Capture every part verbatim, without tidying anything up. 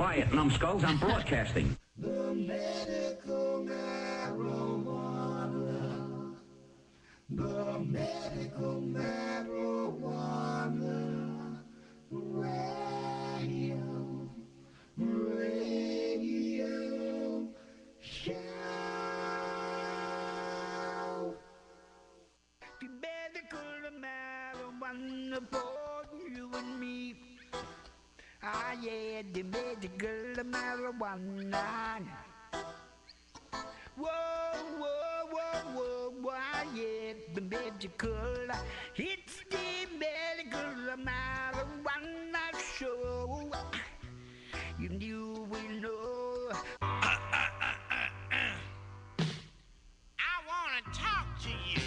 quiet, numbskulls. I'm broadcasting. The medical marijuana. The medical marijuana. Radio. Radio. Show. The medical marijuana for you and me. Ah, yeah, the medical marijuana. Whoa, whoa, whoa, whoa, whoa, ah, yeah, the medical. It's the medical marijuana show. You knew we know. I want to talk to you.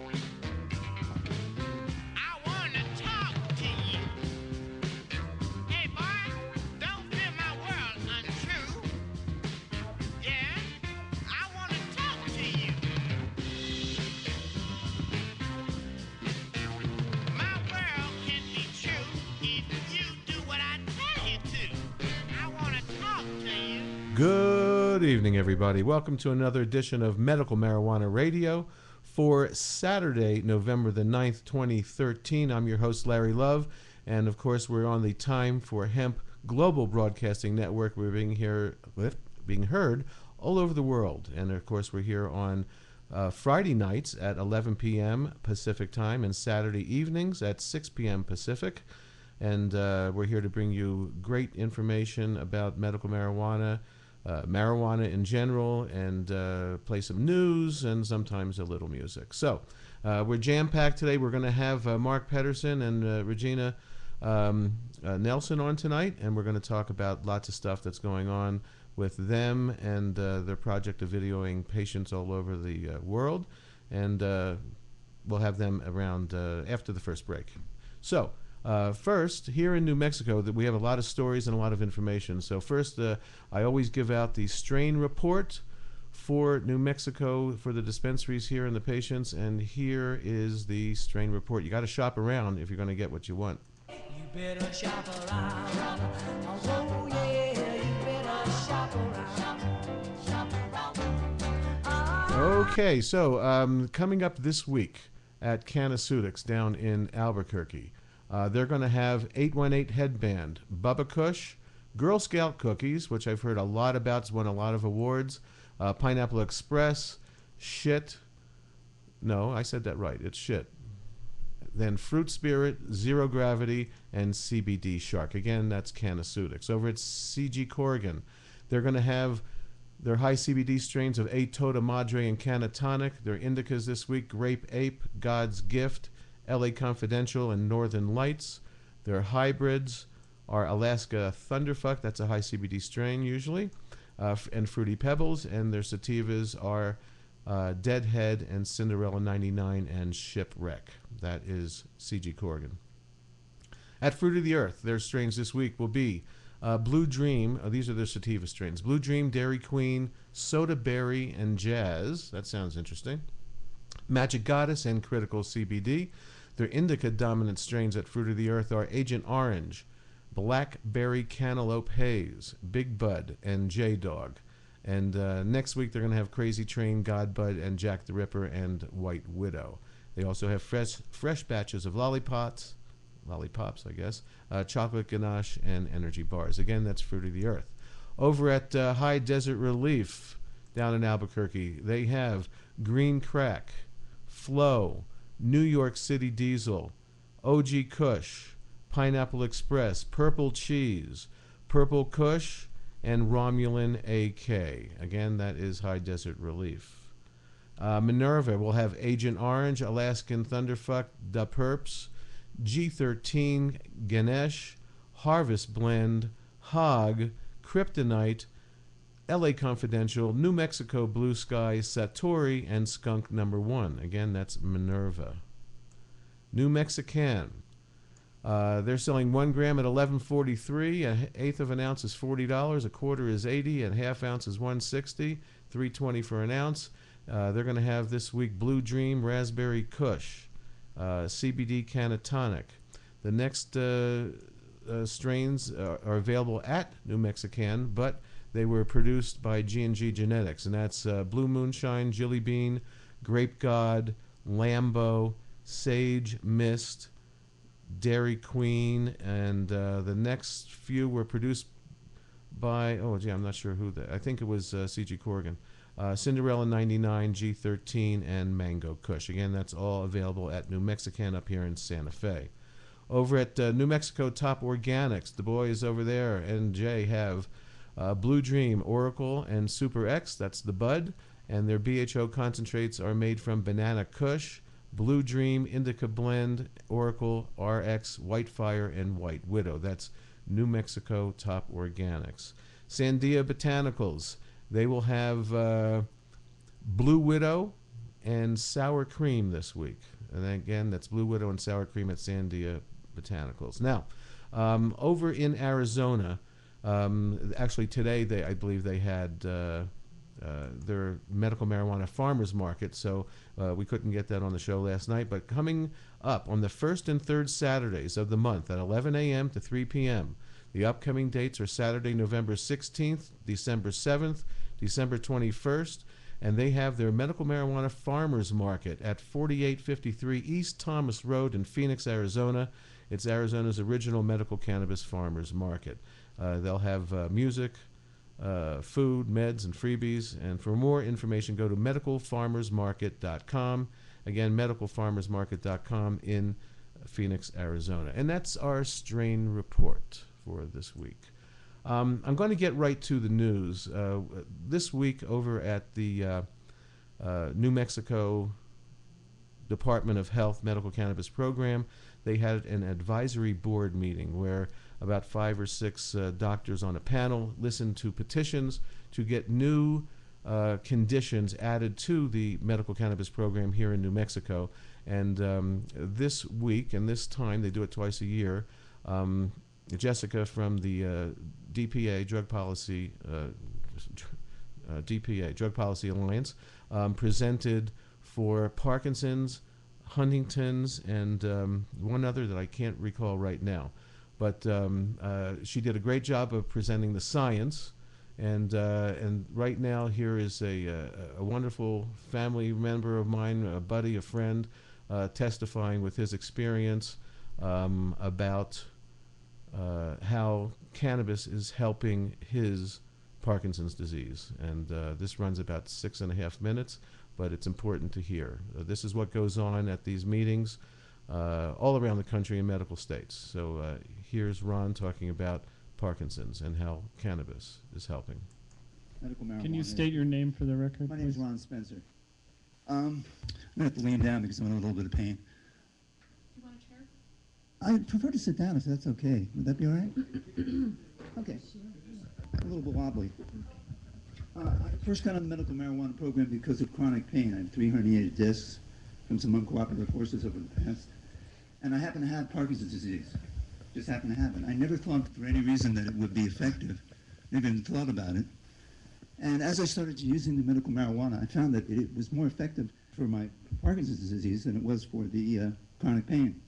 Good evening, everybody. Welcome to another edition of Medical Marijuana Radio for Saturday, November the ninth, twenty thirteen. I'm your host, Larry Love, and of course, we're on the Time for Hemp Global Broadcasting Network. We're being here, being heard all over the world, and of course, we're here on uh, Friday nights at eleven p.m. Pacific Time and Saturday evenings at six p.m. Pacific. And uh, we're here to bring you great information about medical marijuana, Uh, marijuana in general, and uh, play some news and sometimes a little music. So uh, we're jam-packed today. We're going to have uh, Mark Pedersen and uh, Regina um, uh, Nelson on tonight, and we're going to talk about lots of stuff that's going on with them and uh, their project of videoing patients all over the uh, world. And uh, we'll have them around uh, after the first break. So Uh, first, here in New Mexico, that we have a lot of stories and a lot of information. So first, uh, I always give out the strain report for New Mexico for the dispensaries here and the patients. And here is the strain report. You got to shop around if you're going to get what you want. You better shop around. Oh yeah, you better shop around. Shop around. Okay, so um, coming up this week at Canaceutics down in Albuquerque. Uh, they're going to have eight one eight Headband, Bubba Kush, Girl Scout Cookies, which I've heard a lot about. It's won a lot of awards. Uh, Pineapple Express, Shit. No, I said that right. It's Shit. Then Fruit Spirit, Zero Gravity, and C B D Shark. Again, that's Canaceutics. Over at C G Corrigan, they're going to have their high C B D strains of A Tota Madre and Canatonic. Their indicas this week, Grape Ape, God's Gift, L A Confidential, and Northern Lights. Their hybrids are Alaska Thunderfuck, that's a high C B D strain usually, uh, and Fruity Pebbles, and their sativas are uh, Deadhead and Cinderella ninety-nine and Shipwreck. That is C G Corrigan. At Fruit of the Earth, their strains this week will be uh, Blue Dream, oh, these are their sativa strains, Blue Dream, Dairy Queen, Soda Berry, and Jazz. That sounds interesting. Magic Goddess and Critical C B D. Their indica dominant strains at Fruit of the Earth are Agent Orange, Blackberry Cantaloupe Haze, Big Bud, and J-Dog. And uh, next week they're going to have Crazy Train, God Bud, and Jack the Ripper, and White Widow. They also have fresh fresh batches of lollipops, lollipops, I guess, uh, chocolate ganache, and energy bars. Again, that's Fruit of the Earth. Over at uh, High Desert Relief down in Albuquerque, they have Green Crack, Flow, New York City Diesel, O G Kush, Pineapple Express, Purple Cheese, Purple Kush, and Romulan A K. Again, that is High Desert Relief. Uh, Minerva will have Agent Orange, Alaskan Thunderfuck, Da Perps, G thirteen, Ganesh, Harvest Blend, Hog, Kryptonite, L A Confidential, New Mexico Blue Sky, Satori, and Skunk Number One. Again, that's Minerva. New Mexican. Uh, they're selling one gram at eleven forty-three. An eighth of an ounce is forty dollars. A quarter is eighty, and half ounce is one sixty. three twenty for an ounce. Uh, they're going to have this week Blue Dream, Raspberry Kush, uh, C B D Canatonic. The next uh, uh, strains uh, are available at New Mexican, but they were produced by G and G Genetics, and that's uh, Blue Moonshine, Jilly Bean, Grape God, Lambo, Sage Mist, Dairy Queen, and uh, the next few were produced by, oh gee, I'm not sure who that, I think it was uh, C G Corrigan. Uh, Cinderella ninety-nine, G thirteen, and Mango Kush. Again, that's all available at New Mexican up here in Santa Fe. Over at uh, New Mexico Top Organics, the boys over there and Jay have uh, Blue Dream, Oracle, and Super X. That's the bud. And their B H O concentrates are made from Banana Kush, Blue Dream, Indica Blend, Oracle, R X, White Fire, and White Widow. That's New Mexico Top Organics. Sandia Botanicals. They will have uh, Blue Widow and Sour Cream this week. And then again, that's Blue Widow and Sour Cream at Sandia Botanicals. Now, um, over in Arizona, um, actually today, they I believe they had uh, uh, their medical marijuana farmers market, so uh, we couldn't get that on the show last night. But coming up on the first and third Saturdays of the month at eleven a m to three p m, the upcoming dates are Saturday, November sixteenth, December seventh, December twenty-first, and they have their medical marijuana farmers market at forty-eight fifty-three East Thomas Road in Phoenix, Arizona. It's Arizona's original medical cannabis farmers market. Uh, they'll have uh, music, uh, food, meds, and freebies. And for more information, go to medical farmers market dot com. Again, medical farmers market dot com in Phoenix, Arizona. And that's our strain report for this week. Um, I'm going to get right to the news. Uh, this week over at the uh, uh, New Mexico Department of Health Medical Cannabis Program, they had an advisory board meeting where about five or six uh, doctors on a panel listened to petitions to get new uh, conditions added to the medical cannabis program here in New Mexico. And um, this week and this time, they do it twice a year, um, Jessica from the uh, D P A, Drug Policy, uh, uh, D P A, Drug Policy Alliance, um, presented for Parkinson's, Huntington's, and um, one other that I can't recall right now. But um, uh, she did a great job of presenting the science. And uh, and right now here is a, a, a wonderful family member of mine, a buddy, a friend, uh, testifying with his experience um, about uh, how cannabis is helping his Parkinson's disease. And uh, this runs about six and a half minutes, but it's important to hear. Uh, this is what goes on at these meetings uh, all around the country in medical states. So uh, here's Ron talking about Parkinson's and how cannabis is helping. Medical marijuana. Can you state your name for the record, My name is please? Ron Spencer. Um, I'm going to have to lean down because I'm in a little bit of pain. You want a chair? I prefer to sit down if that's okay. Would that be all right? Okay. A little bit wobbly. Uh, I first got on the medical marijuana program because of chronic pain. I have three herniated discs from some uncooperative forces over the past. And I happen to have Parkinson's disease. Just happened to happen. I never thought for any reason that it would be effective. Never even thought about it. And as I started using the medical marijuana, I found that it was more effective for my Parkinson's disease than it was for the uh, chronic pain.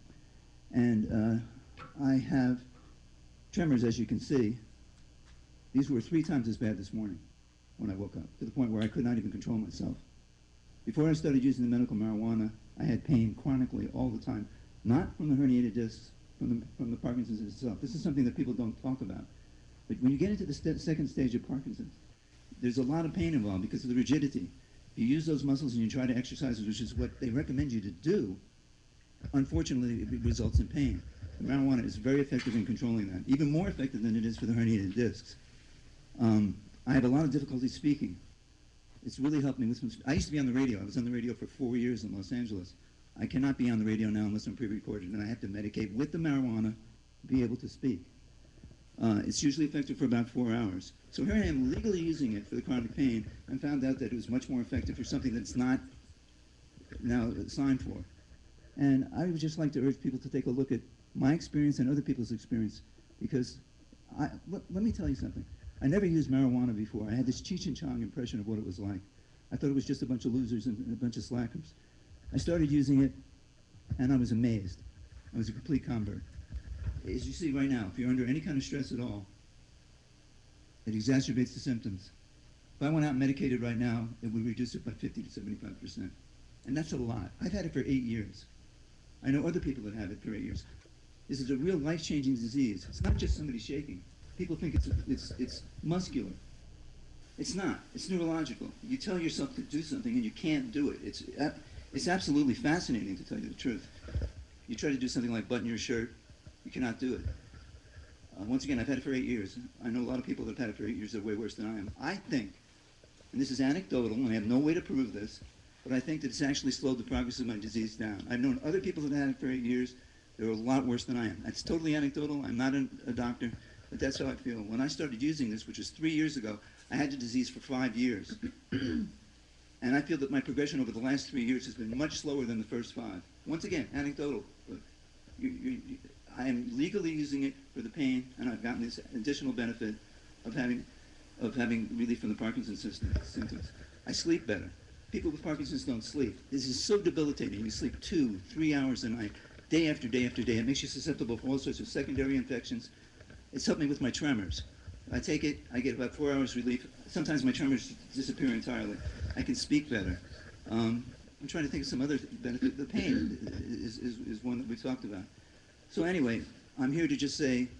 And uh, I have tremors, as you can see. These were three times as bad this morning when I woke up, to the point where I could not even control myself. Before I started using the medical marijuana, I had pain chronically all the time, not from the herniated discs, from the, from the Parkinson's itself. This is something that people don't talk about. But when you get into the st second stage of Parkinson's, there's a lot of pain involved because of the rigidity. If you use those muscles and you try to exercise, which is what they recommend you to do, unfortunately, it results in pain. The marijuana is very effective in controlling that, even more effective than it is for the herniated discs. Um, I had a lot of difficulty speaking. It's really helped me with some. I used to be on the radio. I was on the radio for four years in Los Angeles. I cannot be on the radio now unless I'm pre-recorded, and I have to medicate with the marijuana to be able to speak. Uh, it's usually effective for about four hours. So here I am legally using it for the chronic pain, and found out that it was much more effective for something that's not now signed for. And I would just like to urge people to take a look at my experience and other people's experience, because I, let, let me tell you something. I never used marijuana before. I had this Cheech and Chong impression of what it was like. I thought it was just a bunch of losers and, and a bunch of slackers. I started using it, and I was amazed. I was a complete convert. as you see right now, if you're under any kind of stress at all, it exacerbates the symptoms. If I went out and medicated right now, it would reduce it by fifty to seventy-five percent. And that's a lot. I've had it for eight years. I know other people that have it for eight years. This is a real life-changing disease. It's not just somebody shaking. People think it's, it's, it's muscular. It's not. It's neurological. You tell yourself to do something and you can't do it. It's, it's absolutely fascinating, to tell you the truth. You try to do something like button your shirt, you cannot do it. Uh, once again, I've had it for eight years. I know a lot of people that have had it for eight years that are way worse than I am. I think, and this is anecdotal, and I have no way to prove this, but I think that it's actually slowed the progress of my disease down. I've known other people that have had it for eight years. They're a lot worse than I am. That's totally anecdotal. I'm not a, a doctor, but that's how I feel. When I started using this, which was three years ago, I had the disease for five years. And I feel that my progression over the last three years has been much slower than the first five. Once again, anecdotal. But you, you, you, I am legally using it for the pain, and I've gotten this additional benefit of having, of having relief from the Parkinson's symptoms. I sleep better. People with Parkinson's don't sleep. This is so debilitating. You sleep two, three hours a night, day after day after day. It makes you susceptible for all sorts of secondary infections. It's helped me with my tremors. I take it, I get about four hours relief. Sometimes my tremors disappear entirely. I can speak better. Um, I'm trying to think of some other benefit. The pain is, is, is one that we talked about. So anyway, I'm here to just say,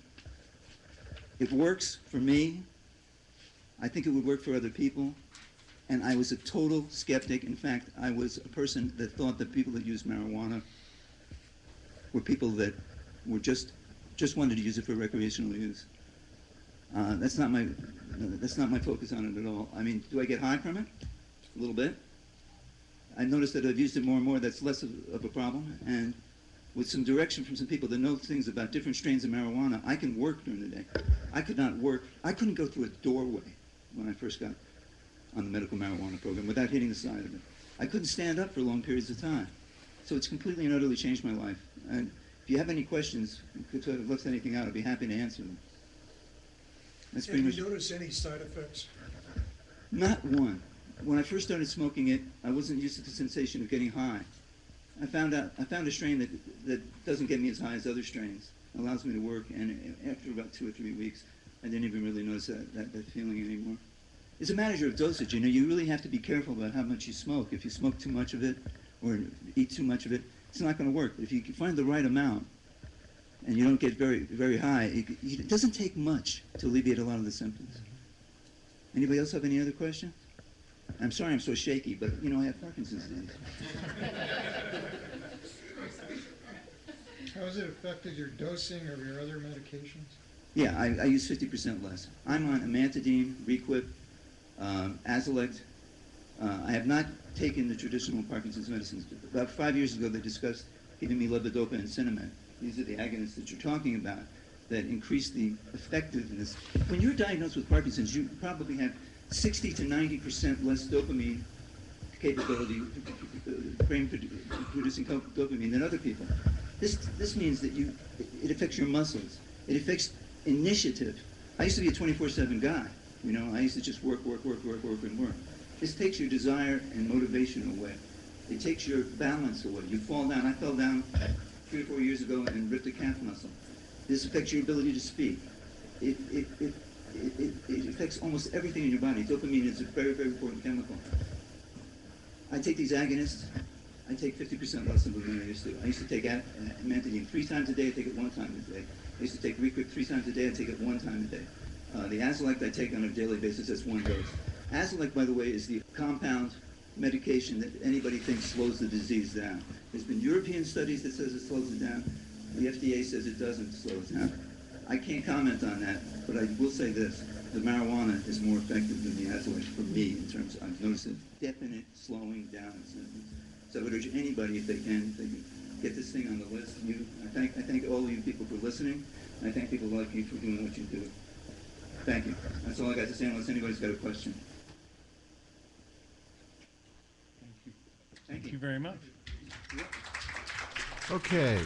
it works for me. I think it would work for other people. And I was a total skeptic. In fact, I was a person that thought that people that use marijuana were people that were just, just wanted to use it for recreational use. Uh, that's not my, uh, that's not my focus on it at all. I mean, do I get high from it? A little bit. I've noticed that I've used it more and more. That's less of, of a problem. And with some direction from some people that know things about different strains of marijuana, I can work during the day. I could not work. I couldn't go through a doorway when I first got on the medical marijuana program without hitting the side of it. I couldn't stand up for long periods of time. So it's completely and utterly changed my life. And if you have any questions, if I've left anything out, I'd be happy to answer them. That's Have pretty you much. noticed any side effects? Not one. When I first started smoking it, I wasn't used to the sensation of getting high. I found out I found a strain that that doesn't get me as high as other strains. Allows me to work, and after about two or three weeks, I didn't even really notice that, that, that feeling anymore. It's a matter of dosage. You know, you really have to be careful about how much you smoke. If you smoke too much of it or eat too much of it, it's not going to work. But if you can find the right amount and you don't get very, very high, it, it doesn't take much to alleviate a lot of the symptoms. Anybody else have any other questions? I'm sorry I'm so shaky, but, you know, I have Parkinson's disease. How has it affected your dosing of your other medications? Yeah, I, I use fifty percent less. I'm on amantadine, Requip, um, Azilect. Uh, I have not taken the traditional Parkinson's medicines. About five years ago, they discussed giving me levodopa and Sinemet. These are the agonists that you're talking about that increase the effectiveness. When you're diagnosed with Parkinson's, you probably have sixty to ninety percent less dopamine capability, uh, brain produ- producing dopamine than other people. This, this means that you, it affects your muscles. It affects initiative. I used to be a twenty-four seven guy. You know, I used to just work, work, work, work, work, and work. This takes your desire and motivation away. It takes your balance away. You fall down. I fell down three or four years ago and ripped a calf muscle. This affects your ability to speak. It, it, it, it, it, it affects almost everything in your body. Dopamine is a very, very important chemical. I take these agonists. I take fifty percent less than I used to. I used to take amantadine three times a day. I take it one time a day. I used to take Requip three times a day. I take it one time a day. Uh, the Azilect I take on a daily basis. That's one dose. Azilect, by the way, is the compound medication that anybody thinks slows the disease down. There's been European studies that says it slows it down. The F D A says it doesn't slow it down. I can't comment on that, but I will say this. The marijuana is more effective than the Azilect for me in terms of, I've noticed a definite slowing down of symptoms. So I would urge anybody, if they can, if they can get this thing on the list. You, I thank, I thank all of you people for listening. And I thank people like you for doing what you do. Thank you. That's all I got to say, unless anybody's got a question. Thank you. Thank, Thank you very much. Okay.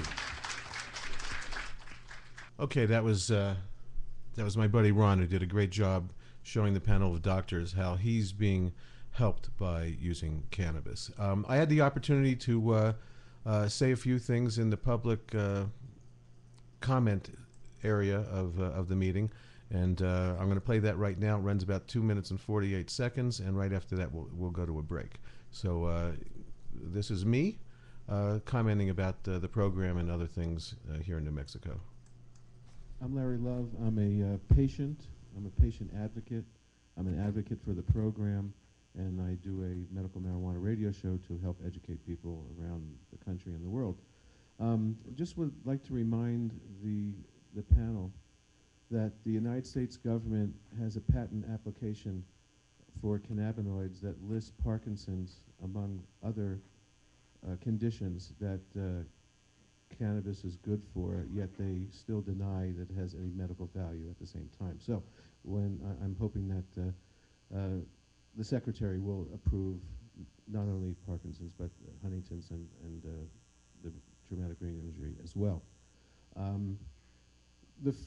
Okay, that was uh, that was my buddy Ron, who did a great job showing the panel of doctors how he's being helped by using cannabis. Um, I had the opportunity to uh, uh, say a few things in the public uh, comment area of uh, of the meeting, and uh, I'm going to play that right now. It runs about two minutes and forty-eight seconds, and right after that we'll we'll go to a break. So uh, this is me uh, commenting about uh, the program and other things uh, here in New Mexico. I'm Larry Love. I'm a uh, patient. I'm a patient advocate. I'm an advocate for the program, and I do a medical marijuana radio show to help educate people around the country and the world. Um, just would like to remind the the panel that the United States government has a patent application for cannabinoids that lists Parkinson's among other uh, conditions that uh, cannabis is good for, yet they still deny that it has any medical value at the same time. So when I I'm hoping that uh, uh, the Secretary will approve not only Parkinson's but uh, Huntington's and, and uh, the traumatic brain injury as well. Um, the f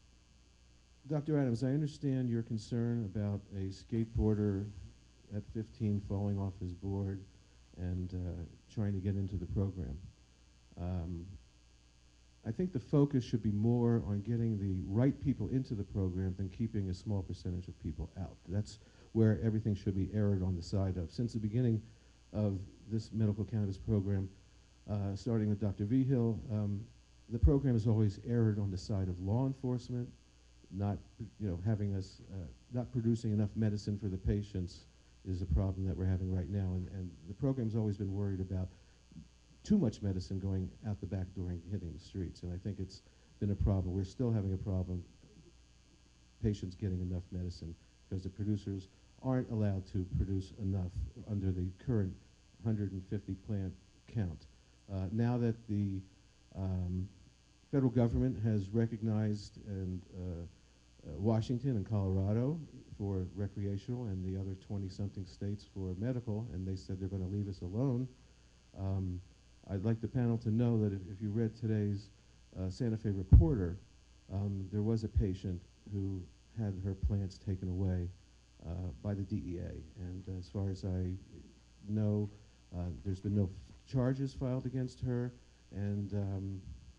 Doctor Adams, I understand your concern about a skateboarder at fifteen falling off his board and uh, trying to get into the program. Um, I think the focus should be more on getting the right people into the program than keeping a small percentage of people out. That's where everything should be erred on the side of. Since the beginning of this medical cannabis program, uh, starting with Doctor Vigil, um, the program has always erred on the side of law enforcement, not, you know, having us, uh, not producing enough medicine for the patients is a problem that we're having right now. And, and the program's always been worried about too much medicine going out the back door and hitting the streets. And I think it's been a problem. We're still having a problem, patients getting enough medicine, because the producers aren't allowed to produce enough under the current one hundred fifty plant count. Uh, now that the um, federal government has recognized and uh, uh, Washington and Colorado for recreational and the other twenty something states for medical, and they said they're going to leave us alone. Um, I'd like the panel to know that if, if you read today's uh, Santa Fe Reporter, um, there was a patient who had her plants taken away uh, by the D E A. And uh, as far as I know, uh, there's been no f charges filed against her, and um,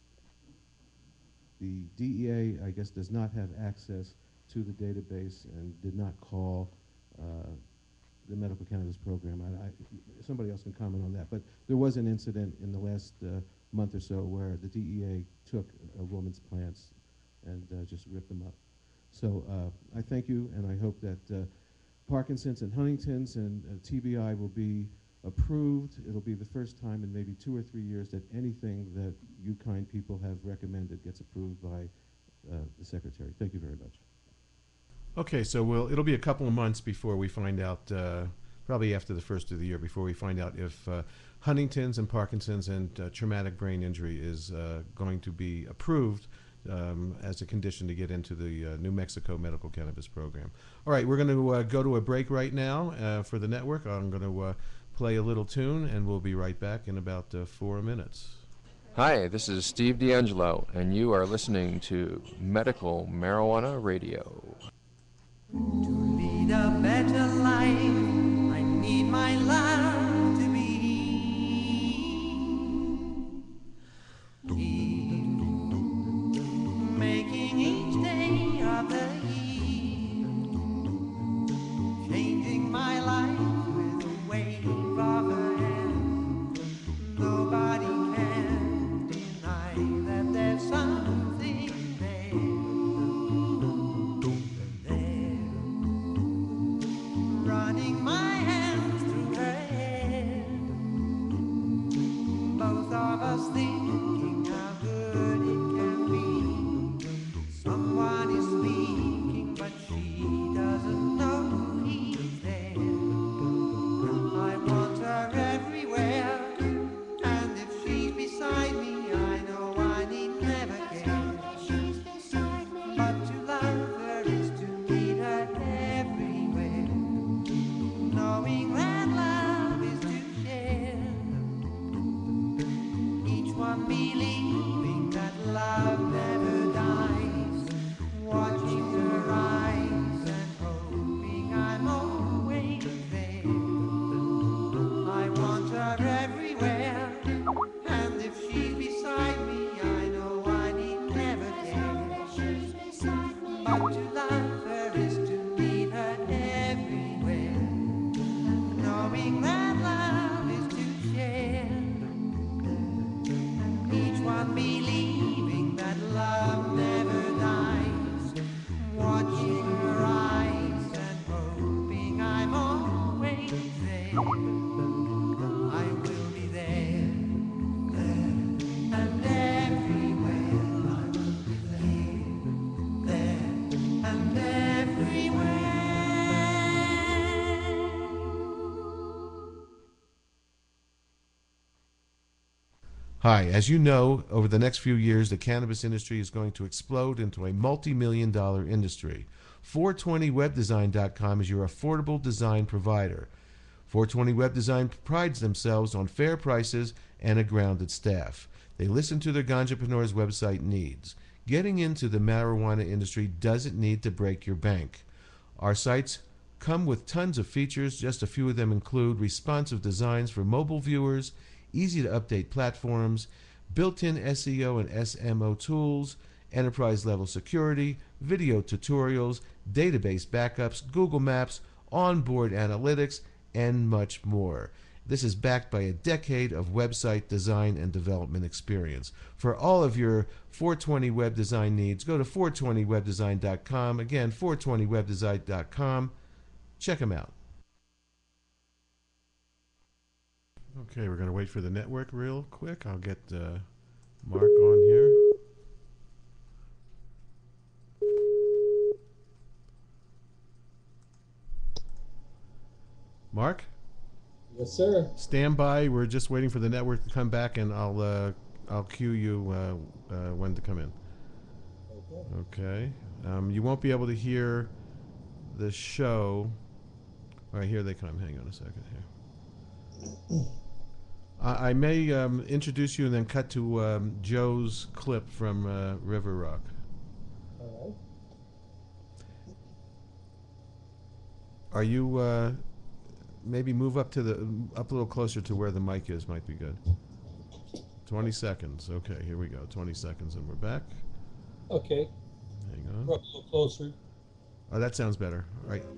the D E A, I guess, does not have access to the database and did not call uh, the medical cannabis program. I, I, somebody else can comment on that, but there was an incident in the last uh, month or so where the D E A took a woman's plants and uh, just ripped them up. So uh, I thank you, and I hope that uh, Parkinson's and Huntington's and uh, T B I will be approved. It'll be the first time in maybe two or three years that anything that you kind people have recommended gets approved by uh, the Secretary. Thank you very much. Okay, so we'll, it'll be a couple of months before we find out, uh, probably after the first of the year, before we find out if uh, Huntington's and Parkinson's and uh, traumatic brain injury is uh, going to be approved um, as a condition to get into the uh, New Mexico medical cannabis program. All right, we're going to uh, go to a break right now uh, for the network. I'm going to uh, play a little tune, and we'll be right back in about uh, four minutes. Hi, this is Steve D'Angelo, and you are listening to Medical Marijuana Radio. To lead a better life, I need my life to be making each day of the year, changing my life with a wave of a hand. Nobody can deny that there's something there. There Hi, as you know, over the next few years, the cannabis industry is going to explode into a multi-million dollar industry. four twenty web design dot com is your affordable design provider. four twenty Web Design prides themselves on fair prices and a grounded staff. They listen to their ganjapreneurs' website needs. Getting into the marijuana industry doesn't need to break your bank. Our sites come with tons of features. Just a few of them include responsive designs for mobile viewers, easy to update platforms, built-in S E O and S M O tools, enterprise-level security, video tutorials, database backups, Google Maps, onboard analytics, and much more. This is backed by a decade of website design and development experience. For all of your four twenty web design needs, go to four twenty web design dot com. Again, four twenty web design dot com. Check them out. Okay, we're going to wait for the network real quick. I'll get uh, Mark on here. Mark? Yes, sir. Stand by. We're just waiting for the network to come back, and I'll uh, I'll cue you uh, uh, when to come in. Okay. Okay. Um, you won't be able to hear the show. All right, here they come. Hang on a second here. I, I may um, introduce you and then cut to um, Joe's clip from uh, River Rock. All right. Are you? Uh, maybe move up to the up a little closer to where the mic is. Might be good. Twenty seconds. Okay, here we go. Twenty seconds, and we're back. Okay. Hang on. We're up a little closer. Oh, that sounds better. All right.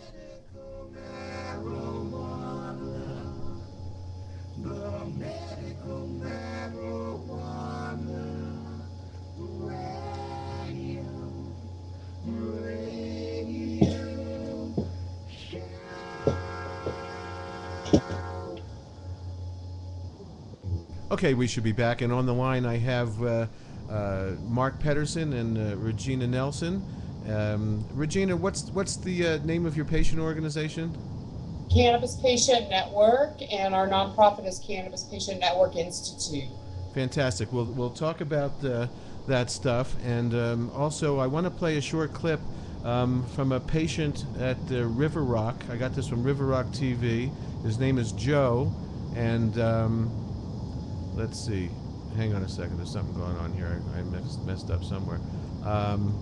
Okay, we should be back, and on the line I have uh, uh, Mark Pedersen and uh, Regina Nelson. Um, Regina, what's what's the uh, name of your patient organization? Cannabis Patient Network, and our nonprofit is Cannabis Patient Network Institute. Fantastic. We'll we'll talk about uh, that stuff, and um, also I want to play a short clip um, from a patient at uh, River Rock. I got this from River Rock T V. His name is Joe, and um, let's see. Hang on a second. There's something going on here. I, I messed, messed up somewhere. Um,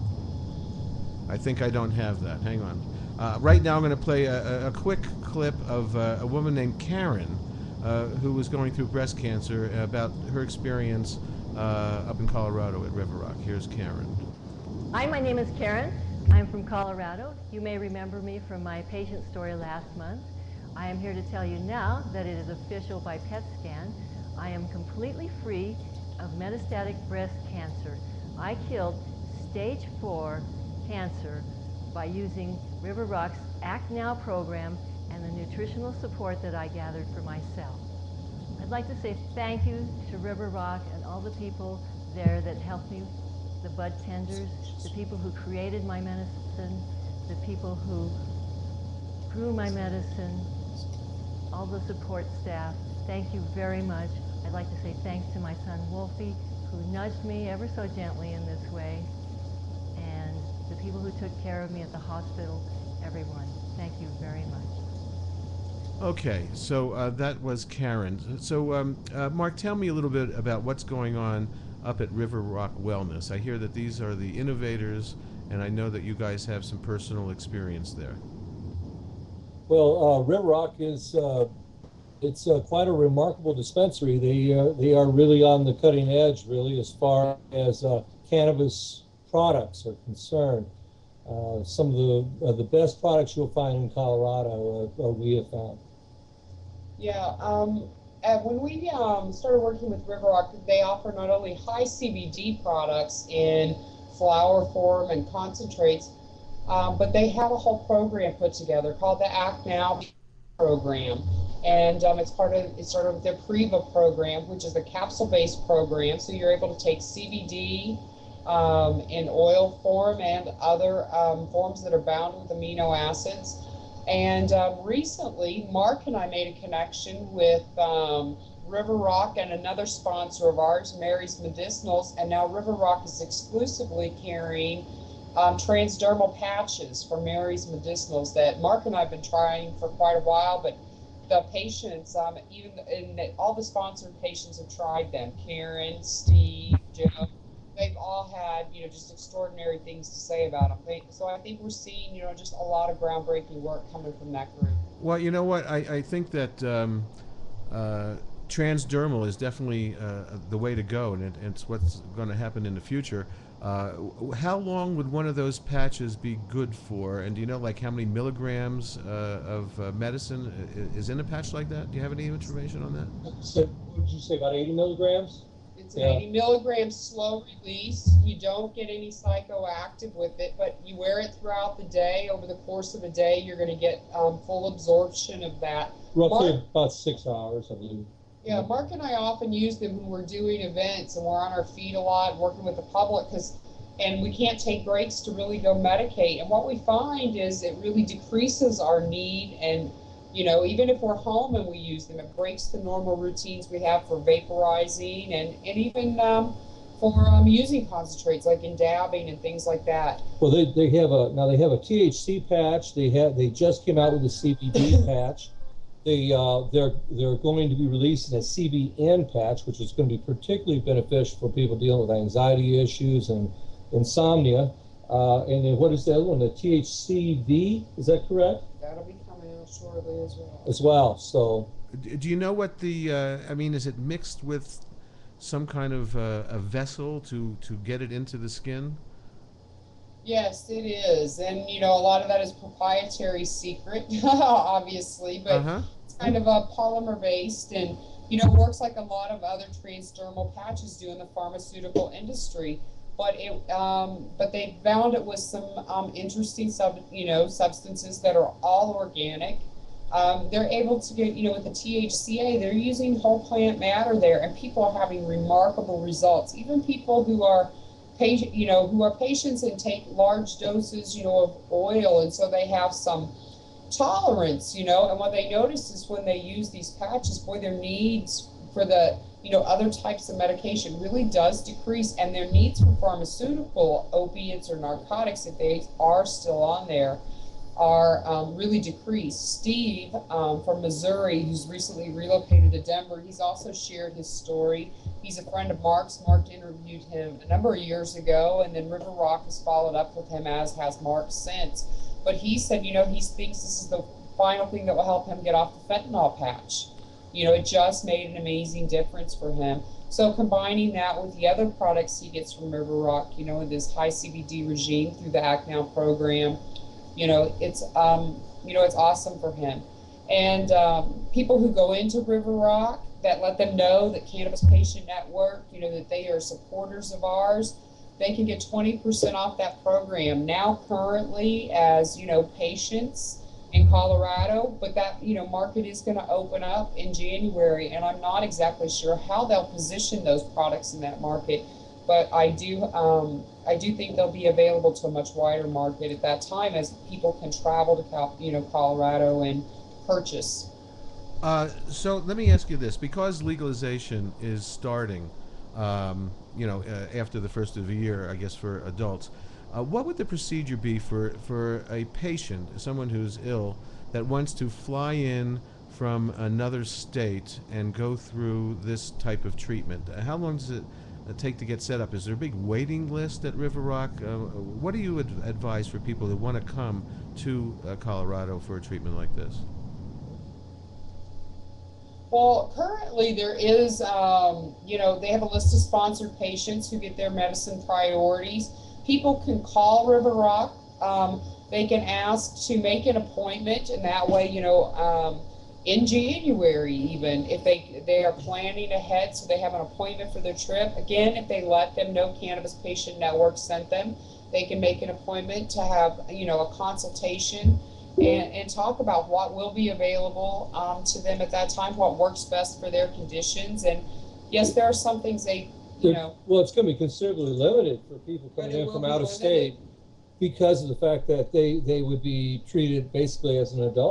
I think I don't have that. Hang on. Uh, right now I'm going to play a, a, a quick clip of uh, a woman named Karen uh, who was going through breast cancer, about her experience uh, up in Colorado at River Rock. Here's Karen. Hi, my name is Karen. I'm from Colorado. You may remember me from my patient story last month. I am here to tell you now that it is official by P E T scan. I am completely free of metastatic breast cancer. I killed stage four cancer by using River Rock's Act Now program and the nutritional support that I gathered for myself. I'd like to say thank you to River Rock and all the people there that helped me, the bud tenders, the people who created my medicine, the people who grew my medicine, all the support staff. Thank you very much. I'd like to say thanks to my son Wolfie, who nudged me ever so gently in this way, and the people who took care of me at the hospital, everyone. Thank you very much. Okay, so uh, that was Karen. So, um, uh, Mark, tell me a little bit about what's going on up at River Rock Wellness. I hear that these are the innovators, and I know that you guys have some personal experience there. Well, uh, River Rock is uh, it's uh, quite a remarkable dispensary. They uh, they are really on the cutting edge, really, as far as uh, cannabis products are concerned. Uh, some of the uh, the best products you'll find in Colorado uh, uh, we have found. Yeah, um, uh, when we um, started working with River Rock, they offer not only high C B D products in flower form and concentrates, um, but they have a whole program put together called the Act Now program. And um, it's part of it's sort of their Priva program, which is a capsule-based program. So you're able to take C B D um, in oil form and other um, forms that are bound with amino acids. And um, recently, Mark and I made a connection with um, River Rock and another sponsor of ours, Mary's Medicinals, and now River Rock is exclusively carrying um, transdermal patches for Mary's Medicinals that Mark and I have been trying for quite a while, but the patients, um, even the, and the, all the sponsored patients have tried them. Karen, Steve, Joe, they've all had, you know, just extraordinary things to say about them. They, so I think we're seeing, you know, just a lot of groundbreaking work coming from that group. Well, you know what? I, I think that um, uh, transdermal is definitely uh, the way to go, and it, it's what's going to happen in the future. Uh, how long would one of those patches be good for? And do you know, like, how many milligrams uh, of uh, medicine is in a patch like that? Do you have any information on that? So, what did you say, about eighty milligrams? It's an yeah. eighty milligram slow release. You don't get any psychoactive with it, but you wear it throughout the day. Over the course of a day, you're going to get um, full absorption of that. Roughly Mark, about six hours, I believe. Yeah, Mark and I often use them when we're doing events and we're on our feet a lot, working with the public, because and we can't take breaks to really go medicate. And what we find is it really decreases our need, and you know, even if we're home and we use them, it breaks the normal routines we have for vaporizing and, and even um, for um, using concentrates, like in dabbing and things like that. Well, they, they have a, now they have a T H C patch. They have, they just came out with a C B D patch. They, uh, they're, they're going to be releasing a C B N patch, which is going to be particularly beneficial for people dealing with anxiety issues and insomnia. Uh, and then what is the other one? The T H C V, is that correct? That'll be coming out shortly as well. As well, so. Do you know what the, uh, I mean, is it mixed with some kind of uh, a vessel to, to get it into the skin? Yes, it is. And, you know, a lot of that is proprietary secret, obviously, but uh-huh. it's kind of a polymer based and, you know, works like a lot of other transdermal patches do in the pharmaceutical industry. But it, um, but they found it with some um, interesting sub, you know, substances that are all organic. Um, they're able to get, you know, with the T H C A, they're using whole plant matter there, and people are having remarkable results. Even people who are patient, you know, who are patients and take large doses, you know, of oil, and so they have some tolerance, you know. And what they notice is when they use these patches, boy, their needs for the you know, other types of medication really does decrease, and their needs for pharmaceutical opiates or narcotics, if they are still on there, are um, really decreased. Steve um, from Missouri, who's recently relocated to Denver, he's also shared his story. He's a friend of Mark's. Mark interviewed him a number of years ago, and then River Rock has followed up with him, as has Mark since. But he said, you know, he thinks this is the final thing that will help him get off the fentanyl patch. You know, it just made an amazing difference for him. So combining that with the other products he gets from River Rock, you know, this high C B D regime through the A C N A L program, you know, it's, um, you know, it's awesome for him. And um, people who go into River Rock, that let them know that Cannabis Patient Network, you know, that they are supporters of ours, they can get twenty percent off that program now currently as, you know, patients in Colorado, but that, you know, market is going to open up in January, and I'm not exactly sure how they'll position those products in that market, but I do um, I do think they'll be available to a much wider market at that time as people can travel to Cal, you know, Colorado and purchase. Uh, so let me ask you this, because legalization is starting, um, you know, uh, after the first of the year, I guess, for adults, Uh, what would the procedure be for, for a patient, someone who's ill, that wants to fly in from another state and go through this type of treatment? Uh, how long does it uh, take to get set up? Is there a big waiting list at River Rock? Uh, what do you ad- advise for people who want to come to uh, Colorado for a treatment like this? Well, currently there is, um, you know, they have a list of sponsored patients who get their medicine priorities. People can call River Rock. Um, they can ask to make an appointment, and that way, you know, um, in January even, if they they are planning ahead, so they have an appointment for their trip. Again, if they let them know Cannabis Patient Network sent them, they can make an appointment to have, you know, a consultation and, and talk about what will be available um, to them at that time, what works best for their conditions. And yes, there are some things they, you know. Well, it's going to be considerably limited for people coming in from out of state because of the fact that they, they would be treated basically as an adult.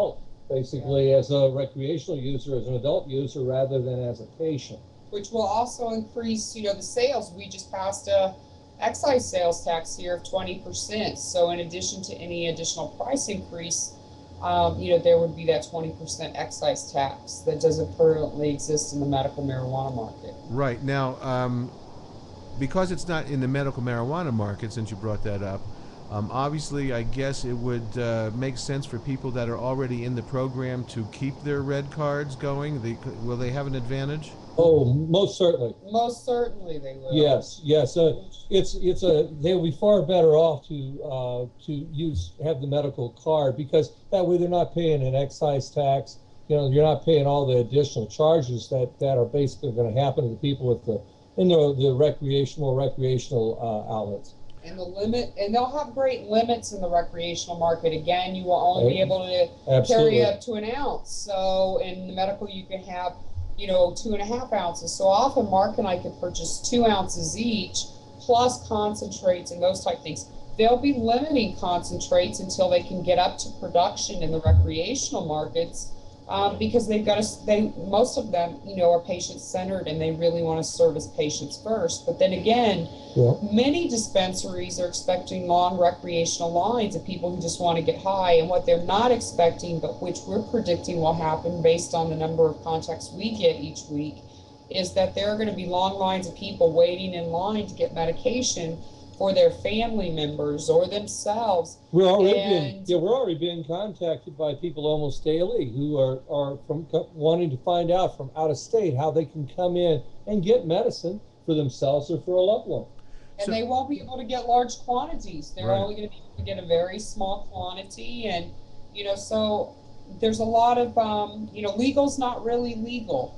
basically as a recreational user, as an adult user, rather than as a patient. Which will also increase, you know, the sales. We just passed a excise sales tax here of twenty percent. So in addition to any additional price increase, um, you know, there would be that twenty percent excise tax that doesn't currently exist in the medical marijuana market. Right. Now, um, because it's not in the medical marijuana market, since you brought that up, um, obviously I guess it would uh, make sense for people that are already in the program to keep their red cards going. They, will they have an advantage? Oh, most certainly. Most certainly they will. Yes, yes. Uh, it's it's a they'll be far better off to uh, to use have the medical card, because that way they're not paying an excise tax. You know, you're not paying all the additional charges that, that are basically going to happen to the people with the in the, the recreational recreational uh, outlets. And the limit, and they'll have great limits in the recreational market. Again, you will only be able to Absolutely. carry up to an ounce. So in the medical, you can have, you know, two and a half ounces. So often Mark and I could purchase two ounces each, plus concentrates and those type things. They'll be limiting concentrates until they can get up to production in the recreational markets, um, because they've got to, they, most of them, you know, are patient-centered and they really want to service patients first. But then again, Yeah. many dispensaries are expecting long recreational lines of people who just want to get high, and what they're not expecting, but which we're predicting will happen based on the number of contacts we get each week, is that there are going to be long lines of people waiting in line to get medication for their family members or themselves. We're already And- being, yeah, we're already being contacted by people almost daily who are, are from co- wanting to find out from out of state how they can come in and get medicine for themselves or for a loved one. And they won't be able to get large quantities. They're Right. only going to be able to get a very small quantity. And, you know, so there's a lot of, um, you know, legal's not really legal.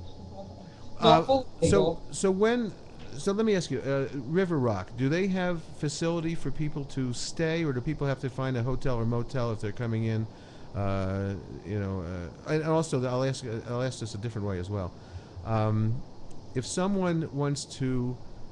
Not Uh, fully so, legal. so when, so let me ask you, uh, River Rock, do they have facility for people to stay, or do people have to find a hotel or motel if they're coming in? Uh, you know, uh, and also I'll ask, I'll ask this a different way as well. Um, if someone wants to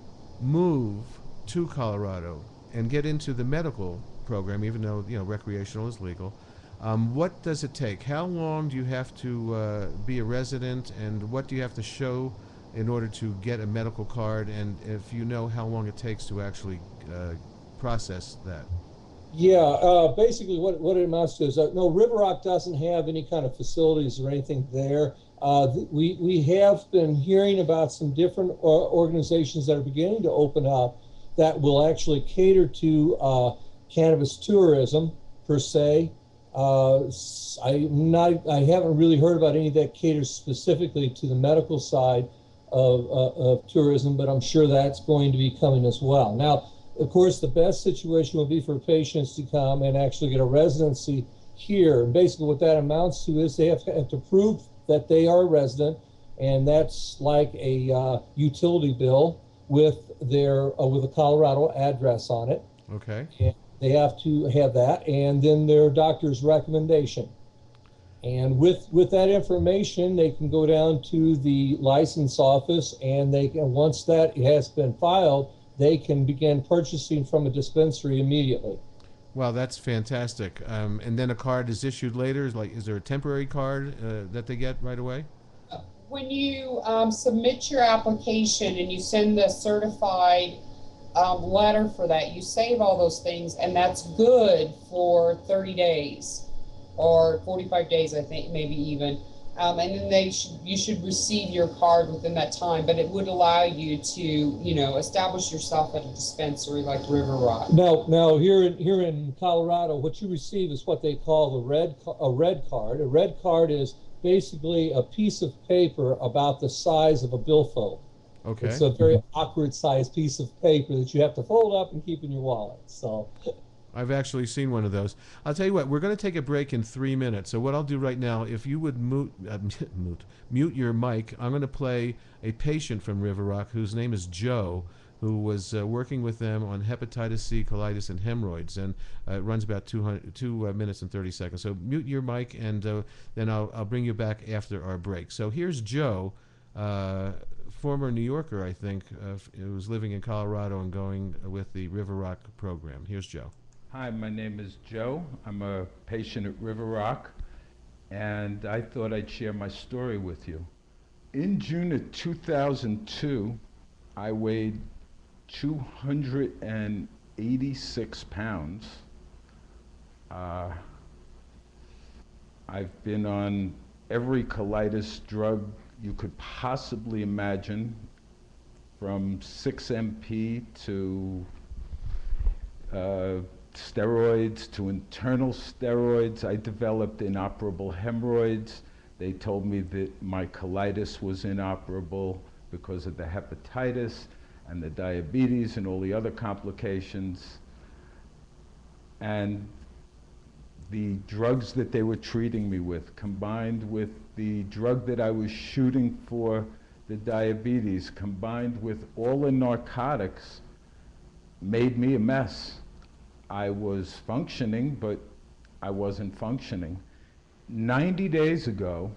move to Colorado and get into the medical program, even though, you know, recreational is legal, um, what does it take? How long do you have to uh, be a resident, and what do you have to show in order to get a medical card, and if you know how long it takes to actually uh, process that? Yeah, uh, basically what, what it amounts to is, uh, no, River Rock doesn't have any kind of facilities or anything there. Uh, th- we, we have been hearing about some different uh, organizations that are beginning to open up that will actually cater to uh, cannabis tourism, per se. Uh, s- I, not, I haven't really heard about any that caters specifically to the medical side of, uh, of tourism, but I'm sure that's going to be coming as well. Now, of course, the best situation would be for patients to come and actually get a residency here. And basically what that amounts to is they have to, have to prove that they are a resident, and that's like a uh, utility bill with their uh, with a Colorado address on it. Okay. And they have to have that, and then their doctor's recommendation. And with with that information, they can go down to the license office, and they can, once that has been filed, they can begin purchasing from a dispensary immediately. Wow, that's fantastic. Um, and then a card is issued later. Is like, is there a temporary card uh, that they get right away? When you um, submit your application and you send the certified um, letter for that, you save all those things, and that's good for thirty days or forty-five days, I think, maybe even. Um, and then they should, you should receive your card within that time, but it would allow you to, you know, establish yourself at a dispensary like River Rock. Now, now here in here in Colorado, what you receive is what they call the red ca- a red card. A red card is basically a piece of paper about the size of a billfold. Okay. It's a very awkward sized piece of paper that you have to fold up and keep in your wallet. So. I've actually seen one of those. I'll tell you what, we're going to take a break in three minutes. So what I'll do right now, if you would mute, uh, mute, mute your mic, I'm going to play a patient from River Rock whose name is Joe, who was uh, working with them on hepatitis C, colitis, and hemorrhoids. And uh, it runs about two, hundred, two uh, minutes and thirty seconds. So mute your mic, and uh, then I'll, I'll bring you back after our break. So here's Joe, uh, former New Yorker, I think, uh, who was living in Colorado and going with the River Rock program. Here's Joe. Hi, my name is Joe. I'm a patient at River Rock. and I thought I'd share my story with you. In June of two thousand two, I weighed two hundred eighty-six pounds. Uh, I've been on every colitis drug you could possibly imagine, from six M P to uh, steroids to internal steroids. I developed inoperable hemorrhoids. They told me that my colitis was inoperable because of the hepatitis and the diabetes and all the other complications. And the drugs that they were treating me with, combined with the drug that I was shooting for the diabetes, combined with all the narcotics, made me a mess. I was functioning, but I wasn't functioning. ninety days ago,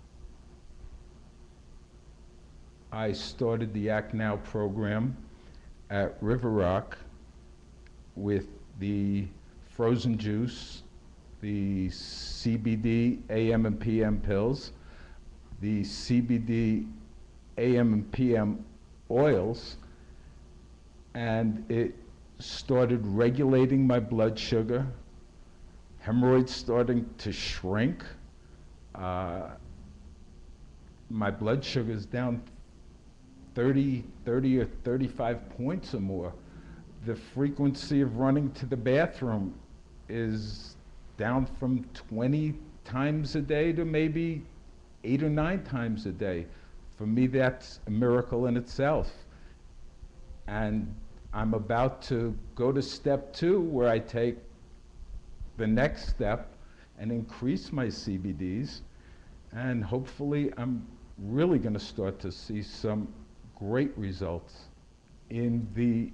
I started the Act Now program at River Rock with the frozen juice, the C B D A M and P M pills, the C B D A M and P M oils, and it started regulating my blood sugar, hemorrhoids starting to shrink. Uh, my blood sugar is down thirty, thirty or thirty-five points or more. The frequency of running to the bathroom is down from twenty times a day to maybe eight or nine times a day. For me, that's a miracle in itself. And I'm about to go to step two, where I take the next step and increase my C B Ds. And hopefully, I'm really going to start to see some great results. In the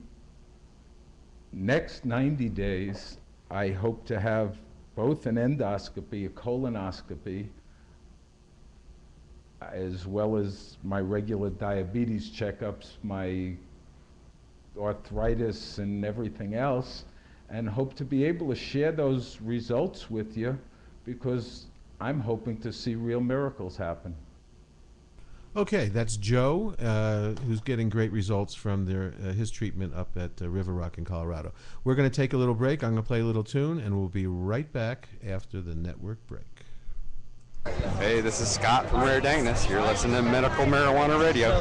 next ninety days, I hope to have both an endoscopy, a colonoscopy, as well as my regular diabetes checkups, my arthritis and everything else, and hope to be able to share those results with you, because I'm hoping to see real miracles happen. Okay, that's Joe, uh, who's getting great results from their uh, his treatment up at uh, River Rock in Colorado. We're going to take a little break. I'm going to play a little tune, and we'll be right back after the network break. Hey, this is Scott from Rare Dangness. You're listening to Medical Marijuana Radio.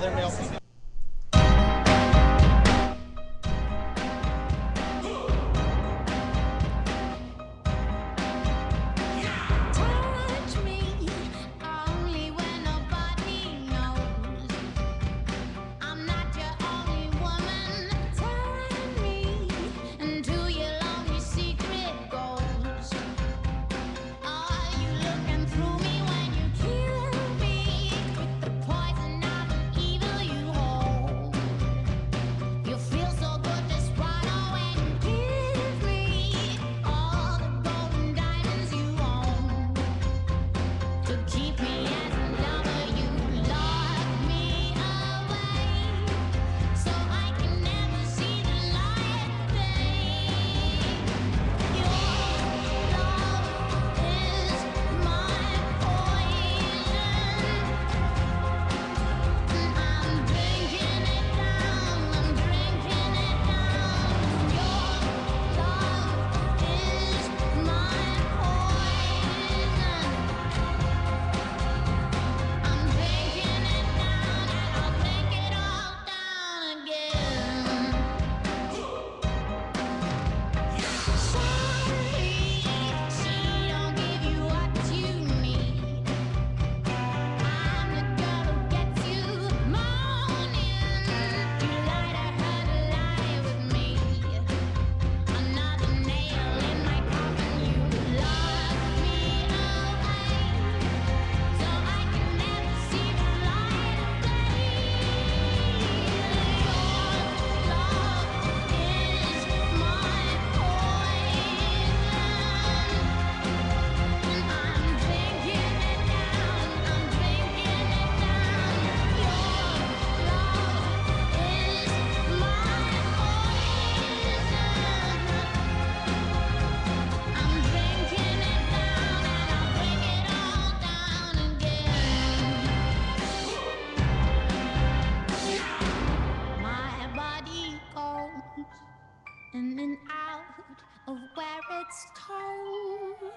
Through me when you kill me with the poison of an evil you hold. it's cold.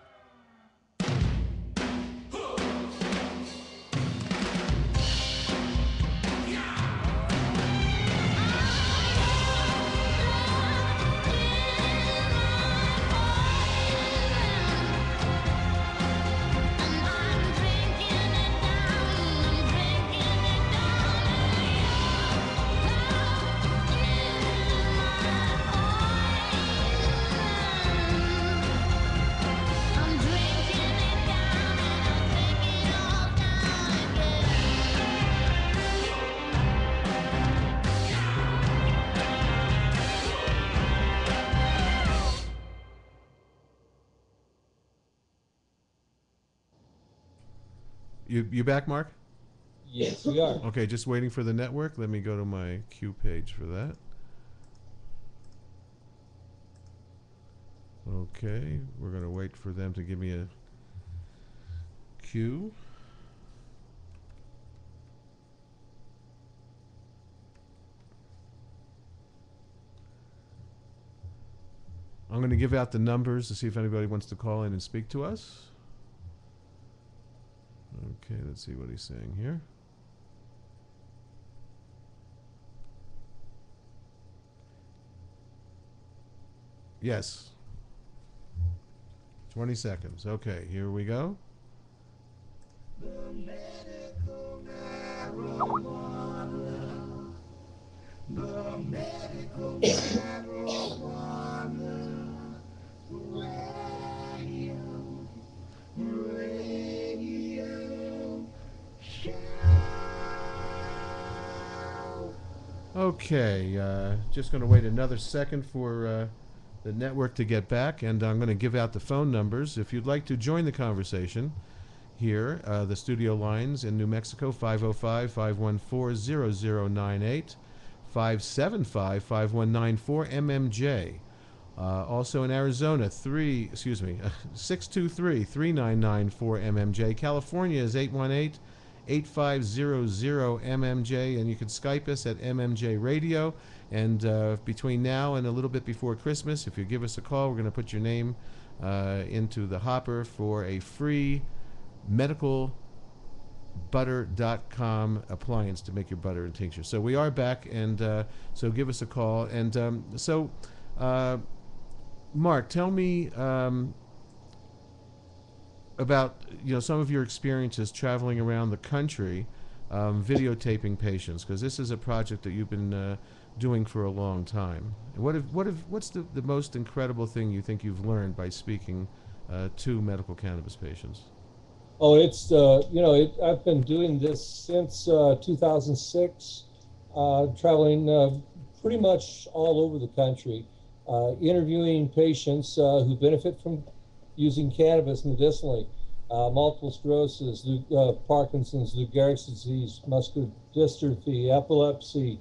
You you back, Mark? Yes, we are. Okay, just waiting for the network. Let me go to my queue page for that. Okay, we're going to wait for them to give me a queue. I'm going to give out the numbers to see if anybody wants to call in and speak to us. Okay, let's see what he's saying here. Yes. twenty seconds. Okay, here we go. The medical marijuana. The medical marijuana. Radio. Radio. Show. Okay, uh, just going to wait another second for uh, the network to get back, and I'm going to give out the phone numbers. If you'd like to join the conversation here, uh, the studio lines in New Mexico, five oh five, five one four, zero zero nine eight, five seven five, five one nine four M M J. Uh, also in Arizona, three, excuse me, six two three, three nine nine four M M J. California is eight one eight, eight five zero zero M M J, and you can Skype us at M M J Radio. And uh, between now and a little bit before Christmas, if you give us a call, we're going to put your name uh, into the hopper for a free medical butter dot com appliance to make your butter and tincture. So we are back, and uh, so give us a call. And um, so, uh, Mark, tell me um, about you know some of your experiences traveling around the country, um, videotaping patients, because this is a project that you've been uh, doing for a long time. What if, what if, what's the, the most incredible thing you think you've learned by speaking uh, to medical cannabis patients? Oh, it's, uh, you know, it, I've been doing this since uh, two thousand six, uh, traveling uh, pretty much all over the country, uh, interviewing patients uh, who benefit from using cannabis medicinally, uh, multiple sclerosis, Lou, uh, Parkinson's, Lou Gehrig's disease, muscular dystrophy, epilepsy,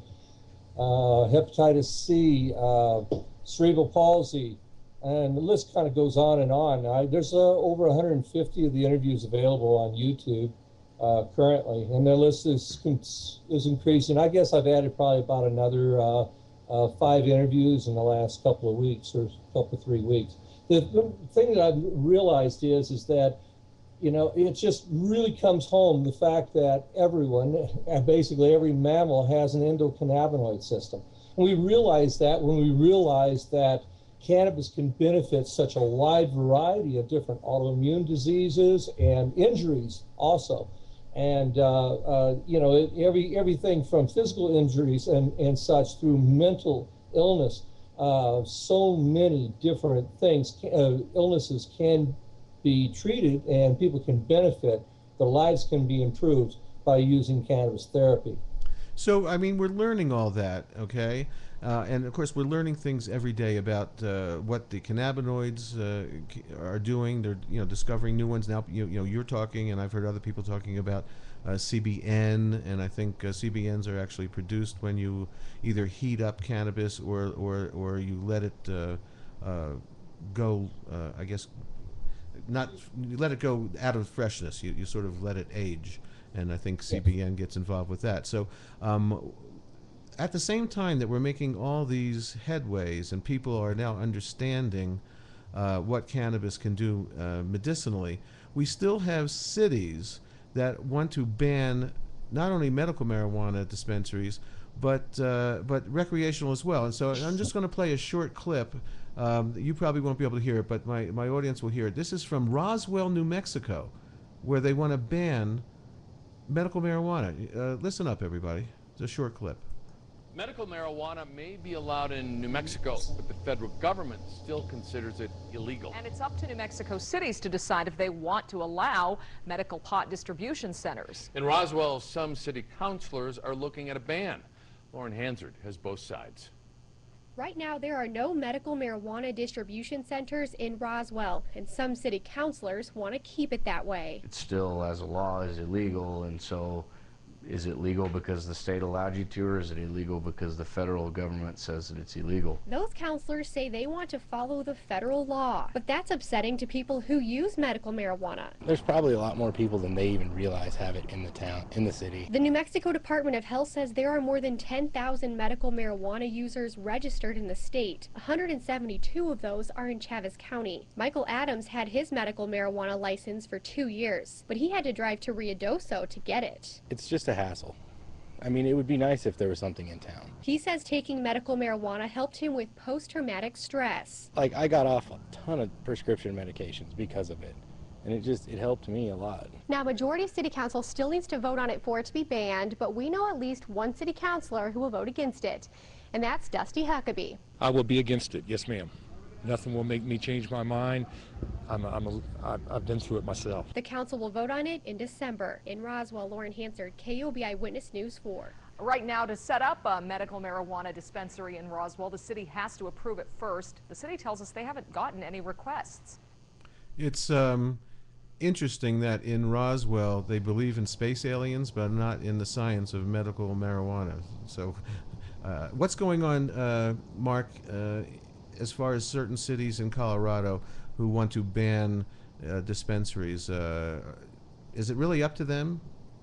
uh, hepatitis C, uh, cerebral palsy, and the list kind of goes on and on. I, there's uh, over one hundred fifty of the interviews available on YouTube uh, currently, and their list is is increasing. I guess I've added probably about another uh, uh, five interviews in the last couple of weeks or couple three weeks. The, the thing that I've realized is is that, you know, it just really comes home the fact that everyone, basically every mammal, has an endocannabinoid system, and we realize that when we realize that cannabis can benefit such a wide variety of different autoimmune diseases and injuries also. And, uh, uh, you know, it, every everything from physical injuries and, and such through mental illness, uh, so many different things, uh, illnesses can be treated and people can benefit. Their lives can be improved by using cannabis therapy. So, I mean, we're learning all that, okay? Uh, and, of course, we're learning things every day about uh, what the cannabinoids uh, are doing. They're, you know, discovering new ones. Now, you, you know, you're talking, and I've heard other people talking about uh, C B N, and I think uh, C B Ns are actually produced when you either heat up cannabis or, or, or you let it uh, uh, go, uh, I guess, not you let it go out of freshness. You, you sort of let it age. And I think C B N gets involved with that. So um, at the same time that we're making all these headways and people are now understanding uh, what cannabis can do uh, medicinally, we still have cities that want to ban not only medical marijuana dispensaries, but uh, but recreational as well. And so I'm just going to play a short clip. Um, you probably won't be able to hear it, but my, my audience will hear it. This is from Roswell, New Mexico, where they want to ban medical marijuana. Uh, listen up, everybody. It's a short clip. Medical marijuana may be allowed in New Mexico, but the federal government still considers it illegal. And it's up to New Mexico cities to decide if they want to allow medical pot distribution centers. In Roswell, some city councilors are looking at a ban. Lauren Hansard has both sides. Right now, there are no medical marijuana distribution centers in Roswell, and some city councilors want to keep it that way. It still, as a law, is illegal, and so is it legal because the state allowed you to, or is it illegal because the federal government says that it's illegal? Those counselors say they want to follow the federal law, but that's upsetting to people who use medical marijuana. There's probably a lot more people than they even realize have it in the town, in the city. The New Mexico Department of Health says there are more than ten thousand medical marijuana users registered in the state. one hundred seventy-two of those are in Chaves County. Michael Adams had his medical marijuana license for two years, but he had to drive to Ruidoso to get it. It's just a hassle. I mean, it would be nice if there was something in town. He says taking medical marijuana helped him with post-traumatic stress. Like, I got off a ton of prescription medications because of it, and it just, it helped me a lot. Now, majority city council still needs to vote on it for it to be banned, but we know at least one city councilor who will vote against it, and that's Dusty Huckabee. I will be against it, yes ma'am. Nothing will make me change my mind. I'm a, I'm a, I've been through it myself. The council will vote on it in December. In Roswell, Lauren Hansard, K O B Eyewitness News four. Right now, to set up a medical marijuana dispensary in Roswell, the city has to approve it first. The city tells us they haven't gotten any requests. It's um, interesting that in Roswell they believe in space aliens, but not in the science of medical marijuana. So, uh, what's going on, uh, Mark? Uh, as far as certain cities in Colorado who want to ban uh, dispensaries, uh, is it really up to them?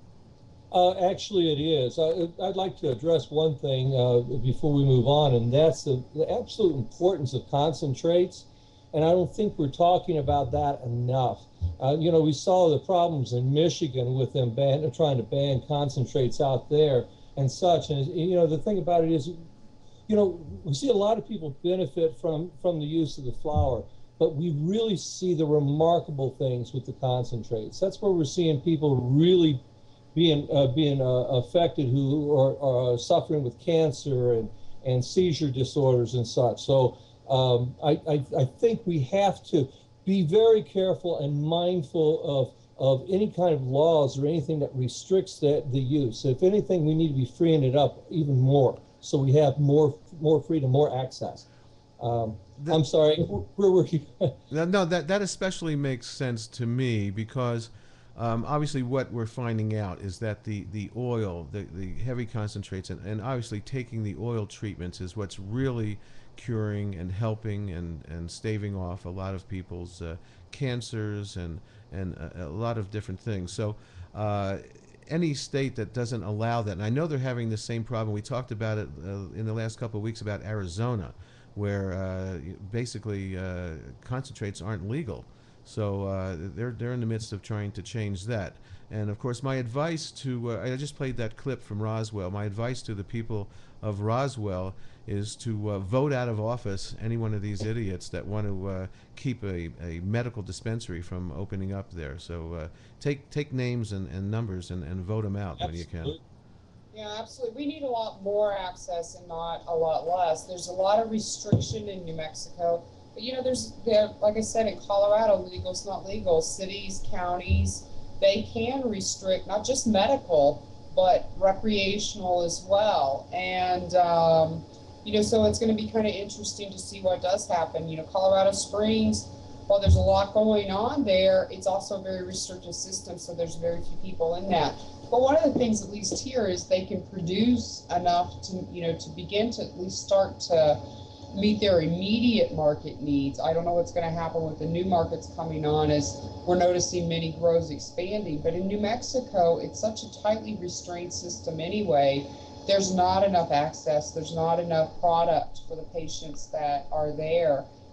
Uh, actually, it is. I, I'd like to address one thing uh, before we move on, and that's the, the absolute importance of concentrates. And I don't think we're talking about that enough. Uh, you know, we saw the problems in Michigan with them ban, trying to ban concentrates out there and such. And, you know, the thing about it is, you know, we see a lot of people benefit from, from the use of the flower, but we really see the remarkable things with the concentrates. That's where we're seeing people really being uh, being uh, affected who are, are suffering with cancer and, and seizure disorders and such. So um, I, I, I think we have to be very careful and mindful of, of any kind of laws or anything that restricts that, the use. If anything, we need to be freeing it up even more, so we have more more freedom, more access. Um, the, I'm sorry, where were you? no, no, that that especially makes sense to me because um, obviously what we're finding out is that the the oil, the the heavy concentrates, and, and obviously taking the oil treatments is what's really curing and helping and and staving off a lot of people's uh, cancers and and a, a lot of different things. So. Uh, Any state that doesn't allow that, and I know they're having the same problem. We talked about it uh, in the last couple of weeks about Arizona, where uh, basically uh, concentrates aren't legal. So uh, they're they're in the midst of trying to change that. And of course, my advice to uh, I just played that clip from Roswell. My advice to the people of Roswell is to uh, vote out of office any one of these idiots that want to uh, keep a, a medical dispensary from opening up there. So uh, take take names and, and numbers and, and vote them out when you can. Yeah, absolutely. We need a lot more access and not a lot less. There's a lot of restriction in New Mexico. But, you know, there's, there, like I said, in Colorado, legal's not legal. Cities, counties, they can restrict not just medical, but recreational as well. And, um, you know, so it's going to be kind of interesting to see what does happen. You know, Colorado Springs, while there's a lot going on there, it's also a very restrictive system, so there's very few people in that. But one of the things, at least here, is they can produce enough to, you know, to begin to at least start to meet their immediate market needs. I don't know what's going to happen with the new markets coming on, as we're noticing many grows expanding. But in New Mexico, it's such a tightly restrained system anyway. There's not enough access. There's not enough product for the patients that are there.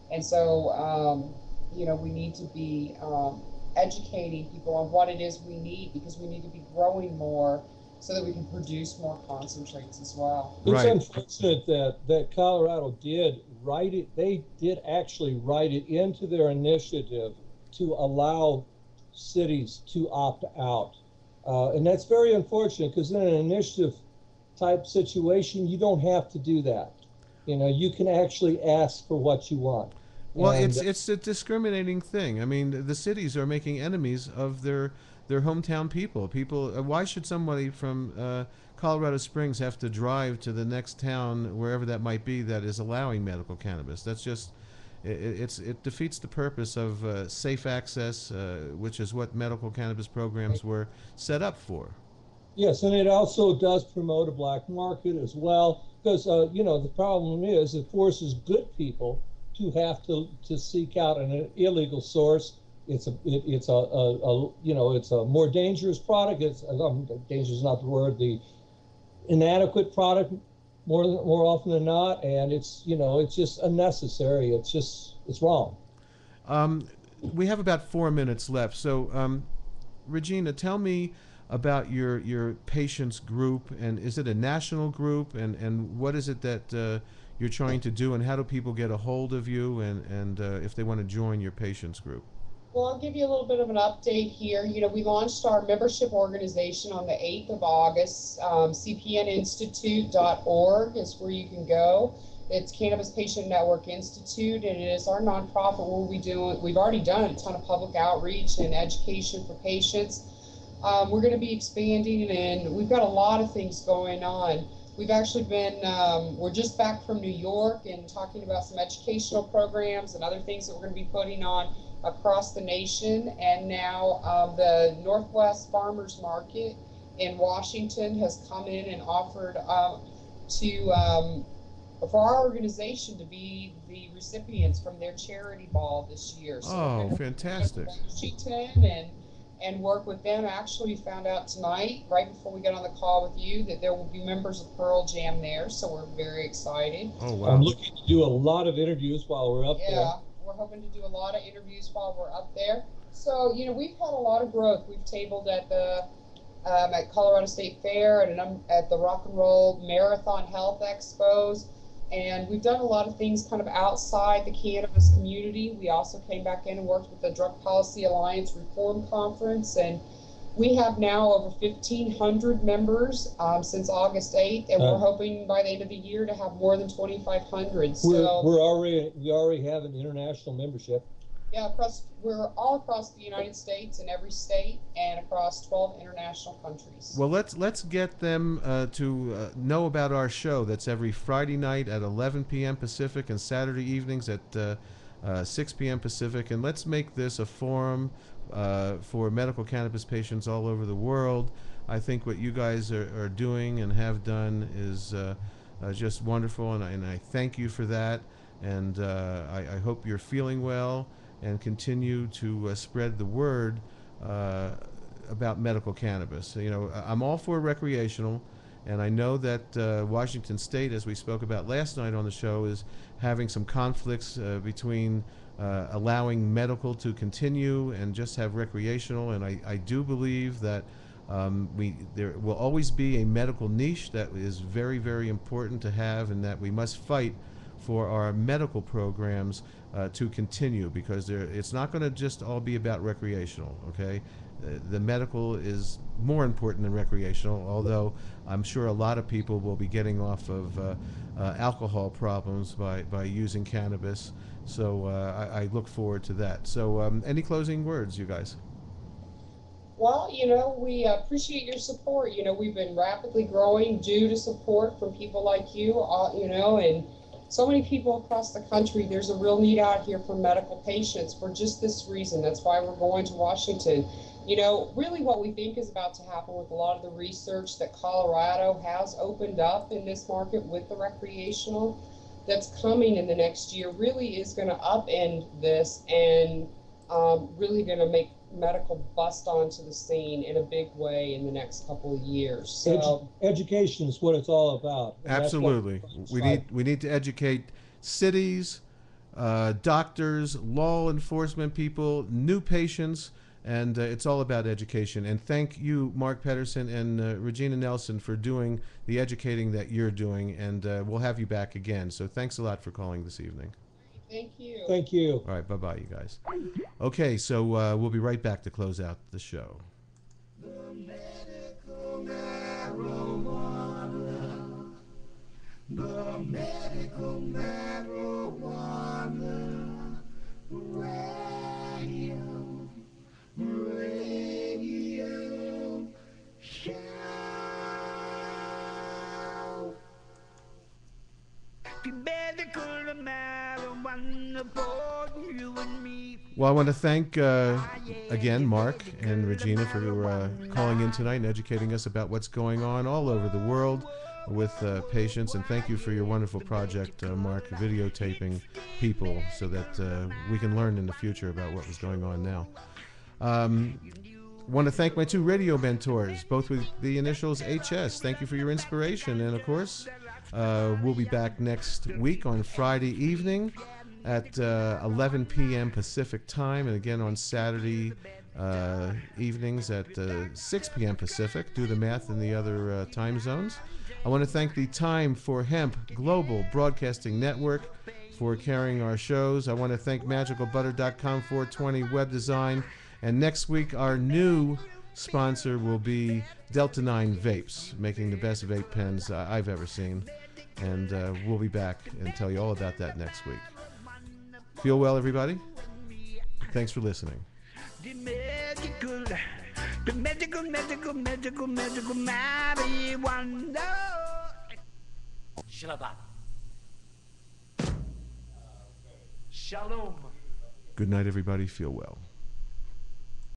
And so, um, you know, we need to be um, educating people on what it is we need, because we need to be growing more so that we can produce more concentrates as well. It's unfortunate that, that Colorado did write it, they did actually write it into their initiative to allow cities to opt out. Uh, and that's very unfortunate, because in an initiative type situation, you don't have to do that. You know, you can actually ask for what you want. Well, And- it's it's a discriminating thing. I mean, the cities are making enemies of their their hometown people. People, uh, why should somebody from uh, Colorado Springs have to drive to the next town, wherever that might be, that is allowing medical cannabis? That's just it, it's it defeats the purpose of uh, safe access, uh, which is what medical cannabis programs were set up for. Yes, and it also does promote a black market as well, because, uh, you know, the problem is it forces good people to have to, to seek out an illegal source. It's a, it, it's a, a, a, you know, it's a more dangerous product. It's, um, dangerous is not the word, the inadequate product more, more often than not. And it's, you know, it's just unnecessary. It's just, it's wrong. Um, we have about four minutes left. So, um, Regina, tell me about your your patients group, and is it a national group, and and what is it that uh, you're trying to do, and how do people get a hold of you, and and uh, if they want to join your patients group? Well, I'll give you a little bit of an update here. You know, we launched our membership organization on the eighth of August. Um, C P N institute dot org is where you can go. It's Cannabis Patient Network Institute, and it is our nonprofit where we do, we've already done a ton of public outreach and education for patients. Um, we're going to be expanding, and we've got a lot of things going on. We've actually been, um, we're just back from New York and talking about some educational programs and other things that we're going to be putting on across the nation. And now um, the Northwest Farmers Market in Washington has come in and offered um, to, um, for our organization to be the recipients from their charity ball this year. So Oh, we're gonna fantastic. go to Washington and and work with them. Actually found out tonight, right before we got on the call with you, that there will be members of Pearl Jam there, so we're very excited. Oh, wow. I'm looking to do a lot of interviews while we're up Yeah, there. we're hoping to do a lot of interviews while we're up there. So, you know, we've had a lot of growth. We've tabled at the um, at Colorado State Fair and um, at the Rock and Roll Marathon Health Expos. And we've done a lot of things kind of outside the cannabis community. We also came back in and worked with the Drug Policy Alliance Reform Conference. And we have now over fifteen hundred members um, since August eighth. And Uh, we're hoping by the end of the year to have more than twenty-five hundred. We're, So, we're already, we already have an international membership. yeah, across, we're all across the United States in every state and across twelve international countries. Well, let's let's get them uh, to uh, know about our show. That's every Friday night at eleven p m Pacific and Saturday evenings at uh, uh, six p m Pacific. And let's make this a forum uh, for medical cannabis patients all over the world. I think what you guys are, are doing and have done is uh, uh, just wonderful, and I, and I thank you for that. And uh, I, I hope you're feeling well and continue to uh, spread the word uh, about medical cannabis. You know, I- I'm all for recreational, and I know that uh, Washington State, as we spoke about last night on the show, is having some conflicts uh, between uh, allowing medical to continue and just have recreational. And I, I do believe that um, we there will always be a medical niche that is very, very important to have, and that we must fight for our medical programs uh, to continue, because there, it's not going to just all be about recreational, okay? Uh, the medical is more important than recreational, although I'm sure a lot of people will be getting off of uh, uh, alcohol problems by, by using cannabis. So uh, I, I look forward to that. So um, any closing words, you guys? Well, you know, we appreciate your support. You know, we've been rapidly growing due to support from people like you, uh, you know, and so many people across the country. There's a real need out here for medical patients for just this reason. That's why we're going to Washington. You know, really what we think is about to happen with a lot of the research that Colorado has opened up in this market with the recreational that's coming in the next year really is going to upend this and um, really going to make medical bust onto the scene in a big way in the next couple of years. So, Edu- education is what it's all about. And that's what Absolutely. it's We like. need we need to educate cities, uh, doctors, law enforcement people, new patients, and uh, it's all about education. And thank you, Mark Pedersen and uh, Regina Nelson, for doing the educating that you're doing, and uh, we'll have you back again. So thanks a lot for calling this evening. Thank you. Thank you. All right, bye-bye, you guys. Okay, so uh, we'll be right back to close out the show. The medical marijuana. The medical marijuana. Radio. Radio. Show. The medical marijuana for you and me. Well, I want to thank, uh, again, Mark and Regina for uh, calling in tonight and educating us about what's going on all over the world with uh, patients. And thank you for your wonderful project, uh, Mark, videotaping people so that uh, we can learn in the future about what was going on now. Um, want to thank my two radio mentors, both with the initials H S. Thank you for your inspiration. And, of course, uh, we'll be back next week on Friday evening at uh, eleven p m Pacific time, and again on Saturday uh, evenings at uh, six p m Pacific. Do the math in the other uh, time zones. I want to thank the Time for Hemp Global Broadcasting Network for carrying our shows. I want to thank magical butter dot com four twenty Web Design. And next week, our new sponsor will be Delta nine Vapes, making the best vape pens uh, I've ever seen. And uh, we'll be back and tell you all about that next week. Feel well, everybody. Thanks for listening. The medical, the medical, medical, medical, medical marijuana. Shalabah. Shalom. Good night, everybody. Feel well.